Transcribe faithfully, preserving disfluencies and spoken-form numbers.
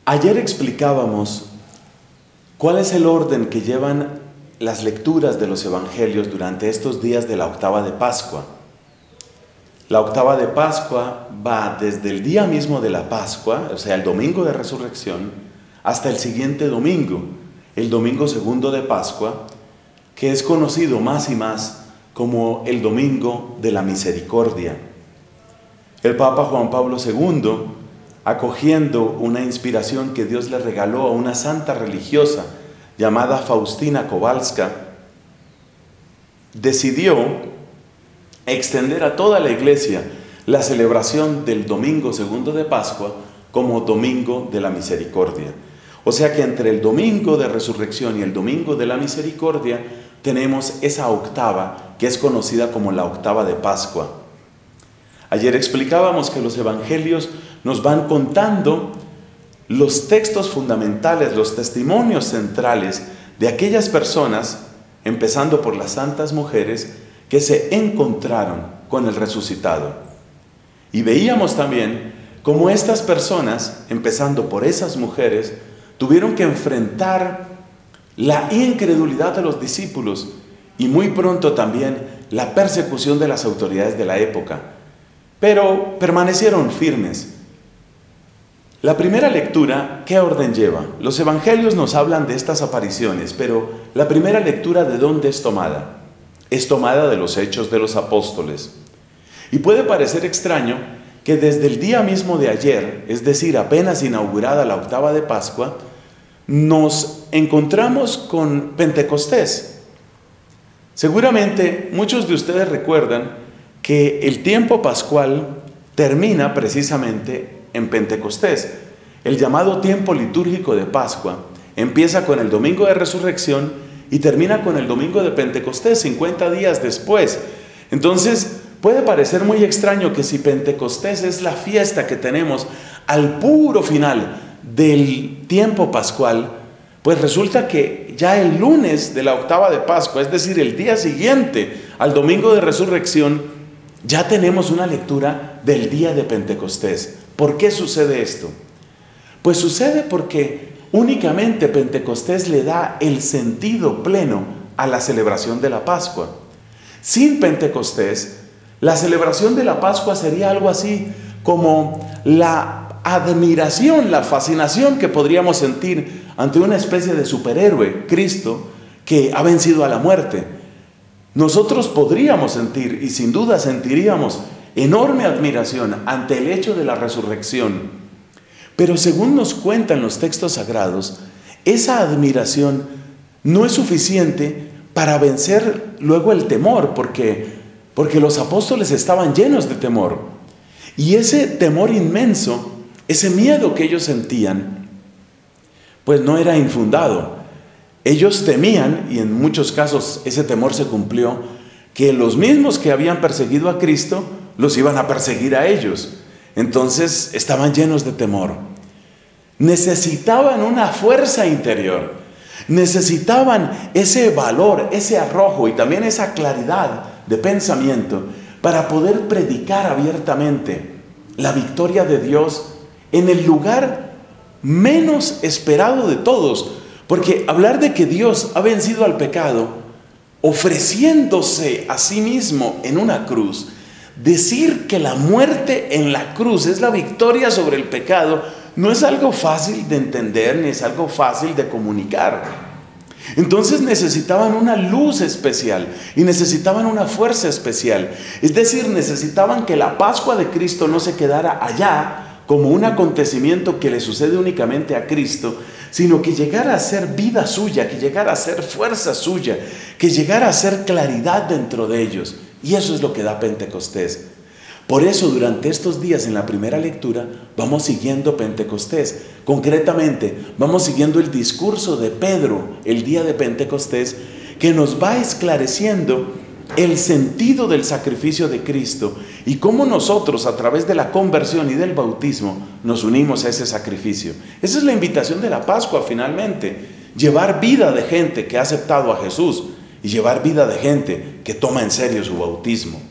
Ayer explicábamos cuál es el orden que llevan las lecturas de los evangelios durante estos días de la octava de Pascua. La octava de Pascua va desde el día mismo de la Pascua, o sea, el domingo de resurrección, hasta el siguiente domingo, el domingo segundo de Pascua, que es conocido más y más como el domingo de la misericordia. El Papa Juan Pablo segundo, acogiendo una inspiración que Dios le regaló a una santa religiosa llamada Faustina Kowalska, decidió extender a toda la iglesia la celebración del domingo segundo de Pascua como domingo de la misericordia. O sea que entre el domingo de resurrección y el domingo de la misericordia tenemos esa octava que es conocida como la octava de Pascua. Ayer explicábamos que los evangelios nos van contando los textos fundamentales, los testimonios centrales de aquellas personas, empezando por las santas mujeres, que se encontraron con el resucitado. Y veíamos también cómo estas personas, empezando por esas mujeres, tuvieron que enfrentar la incredulidad de los discípulos y muy pronto también la persecución de las autoridades de la época. Pero permanecieron firmes. La primera lectura, ¿qué orden lleva? Los evangelios nos hablan de estas apariciones, pero la primera lectura, ¿de dónde es tomada? Es tomada de los Hechos de los Apóstoles. Y puede parecer extraño que desde el día mismo de ayer, es decir, apenas inaugurada la octava de Pascua, nos encontramos con Pentecostés. Seguramente muchos de ustedes recuerdan que el tiempo pascual termina precisamente en Pentecostés. El llamado tiempo litúrgico de Pascua empieza con el domingo de resurrección y termina con el domingo de Pentecostés, cincuenta días después. Entonces, puede parecer muy extraño que si Pentecostés es la fiesta que tenemos al puro final del tiempo pascual, pues resulta que ya el lunes de la octava de Pascua, es decir, el día siguiente al domingo de resurrección, ya tenemos una lectura del día de Pentecostés. ¿Por qué sucede esto? Pues sucede porque únicamente Pentecostés le da el sentido pleno a la celebración de la Pascua. Sin Pentecostés, la celebración de la Pascua sería algo así como la admiración, la fascinación que podríamos sentir ante una especie de superhéroe, Cristo, que ha vencido a la muerte. Nosotros podríamos sentir, y sin duda sentiríamos, enorme admiración ante el hecho de la resurrección. Pero según nos cuentan los textos sagrados, esa admiración no es suficiente para vencer luego el temor, porque, porque los apóstoles estaban llenos de temor. Y ese temor inmenso, ese miedo que ellos sentían, pues no era infundado. Ellos temían, y en muchos casos ese temor se cumplió, que los mismos que habían perseguido a Cristo los iban a perseguir a ellos. Entonces estaban llenos de temor. Necesitaban una fuerza interior. Necesitaban ese valor, ese arrojo y también esa claridad de pensamiento para poder predicar abiertamente la victoria de Dios en el lugar menos esperado de todos. Porque hablar de que Dios ha vencido al pecado, ofreciéndose a sí mismo en una cruz, decir que la muerte en la cruz es la victoria sobre el pecado, no es algo fácil de entender ni es algo fácil de comunicar. Entonces necesitaban una luz especial y necesitaban una fuerza especial. Es decir, necesitaban que la Pascua de Cristo no se quedara allá como un acontecimiento que le sucede únicamente a Cristo, sino que llegara a ser vida suya, que llegara a ser fuerza suya, que llegara a ser claridad dentro de ellos. Y eso es lo que da Pentecostés. Por eso durante estos días en la primera lectura vamos siguiendo Pentecostés. Concretamente vamos siguiendo el discurso de Pedro el día de Pentecostés, que nos va esclareciendo el sentido del sacrificio de Cristo y cómo nosotros a través de la conversión y del bautismo nos unimos a ese sacrificio. Esa es la invitación de la Pascua finalmente, llevar vida de gente que ha aceptado a Jesús y llevar vida de gente que toma en serio su bautismo.